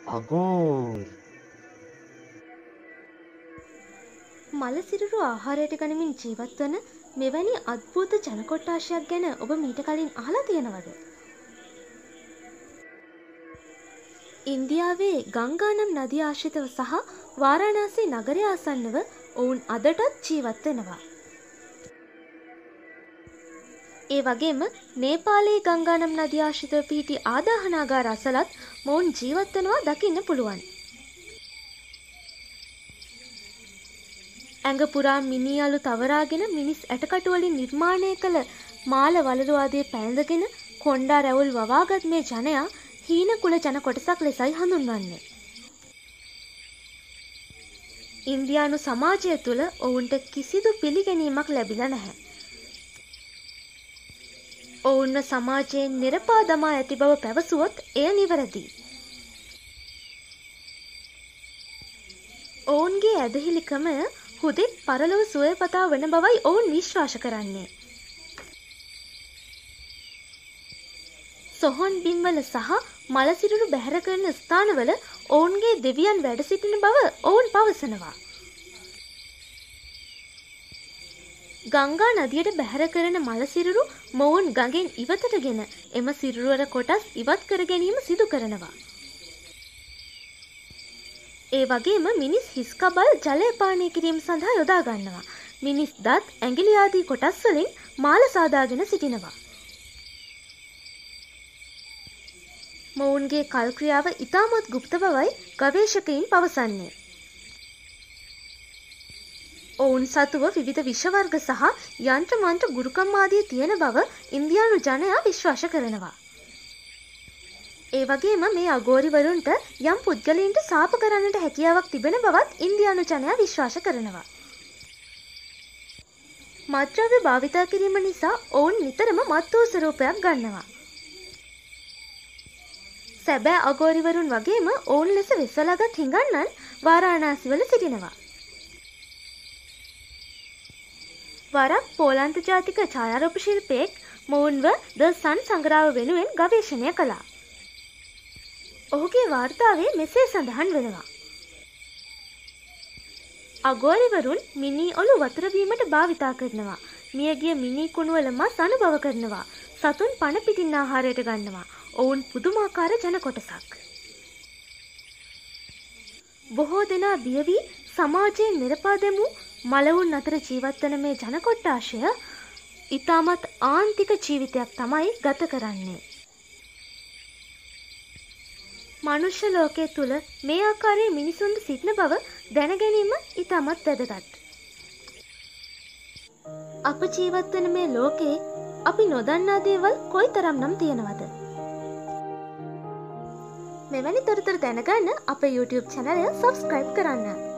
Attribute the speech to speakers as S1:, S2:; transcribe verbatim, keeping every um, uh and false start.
S1: අගෝර්
S2: මලසිරුරු ආහාරයට ගනිමින් ජීවත් වන මෙවැනි අද්භූත ජන කොට්ටාශයක් ගැන ඔබ මීට කලින් අහලා තියෙනවද? ඉන්දියාවේ ගංගා නම් නදිය ආශ්‍රිතව සහ වාරාණසී නගරය ආසන්නව ඔවුන් අදටත් ජීවත් වෙනවා. ඒ වගේම නේපාලයේ ගංගා නම් නදිය ආශ්‍රිතව පිහිටි ආදාහනාගාර අසලත් මොවුන් ජීවත් වෙනවා දකින්න පුළුවන්. ඇඟ පුරා මිනි අලු තවරාගෙන මිනිස් ඇටකටු වලින් නිර්මාණය කළ මාල වලලු ආදී පැළඳගෙන කොණ්ඩා රැවුල් වවාගත් මේ ජනයා හීන කුල ජන කොටසක් ලෙසයි හඳුන්වන්නේ. ඉන්දියානු සමාජය තුළ ඔවුන්ට කිසිදු පිළිගැනීමක් ලැබිලා නැහැ. ඔවුන්ව සමාජයෙන් නිරපා දමා ඇති බව පැවසුවොත් එය නිවැරදි. ඔවුන්ගේ ඇදහිලිකමය හුදෙක් පරලොව සුවයපතා වන බවයි ඔවුන් විශ්වාස කරන්නේ. සොහොන් බිම්වල සහ මලසිරුරු බැහැර කරන ස්ථානවල ඔවුන්ගේ දෙවියන් වැඩ සිටින බව ඔවුන් පවසනවා. ගංගා නදියට බැහැර කරන මලසිරුරු මොවුන් ගඟෙන් ඉවතටගෙන එම සිරුරුවර කොටස් ඉවත් කර ගැනීම සිදු කරනවා. ඒ වගේම මිනිස් හිස් කබල් ජලය පානය කිරීම සඳහා යොදා ගන්නවා. මිනිස් දත් ඇඟිලි ආදී කොටස් වලින් මාල සාදාගෙන සිටිනවා. මොවුන්ගේ කල් ක්‍රියාව ඉතාමත් ගුප්ත බවයි ගවේෂකයින් පවසන්නේ. ඔවුන් සතුව විවිධ විෂ වර්ග සහ යන්ත්‍ර මන්ත්‍ර ගුරුකම් ආදී තියෙන බව ඉන්දියානු ජනයා විශ්වාස කරනවා. ඒ වගේම මේ අගෝරිවරුන්ට යම් පුද්ගලයින්ට සාප කරන්නට හැකියාවක් තිබෙන බවත් ඉන්දියානු ජනයා විශ්වාස කරනවා. මත්ද්‍රව්‍ය භාවිතා කිරීම නිසා ඔවුන් නිතරම මත් වූ ස්වරූපයක් ගන්නවා. සැබෑ අගෝරිවරුන් වගේම ඔවුන් ලෙස වෙස්වලාගත් හිඟන්නන් වාරාණසී වල සිටිනවා. වරක් පෝලන්ත ජාතික ඡායාරූප ශිල්පියෙක් මොවුන්ව ද සන් සංග්‍රහය වෙනුවෙන් ගවේෂණය කළා. ඔහුගේ වාර්තාවේ මෙසේ සඳහන් වෙනවා. අගෝරිවරුන් මිනි ඔලු වතුර බීමට භාවිතා කරනවා. මියගිය මිනි කුණුවල මස් අනුභව කරනවා. සතුන් පණ පිටින් ආහාරයට ගන්නවා. ඔවුන් පුදුමාකාර ජන කොටසක්. බොහෝ දෙනා බිය වී සමාජයෙන් නිරපා දෙමු මලවුන් අතර ජීවත් වන මේ ජන කොට්ටාශය ඉතාමත් ආන්තික ජීවිතයක් තමයි ගත කරන්නේ. මනුෂ්‍ය ලෝකයේ තුල මේ ආකාරයේ මිනිසුන් සිටින බව දැන ගැනීම ඉතාමත් වැදගත්. අප ජීවත් වන මේ ලෝකේ අපි නොදන්නා දේවල් කොයිතරම්නම් තියෙනවද? මෙවැනි තොරතුරු දැනගන්න අපේ YouTube channel එක subscribe කරන්න.